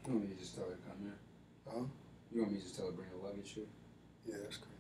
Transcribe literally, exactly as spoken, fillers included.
You want me to just tell her to come here? Huh? You want me to just tell her to bring the luggage here? Yeah, that's crazy.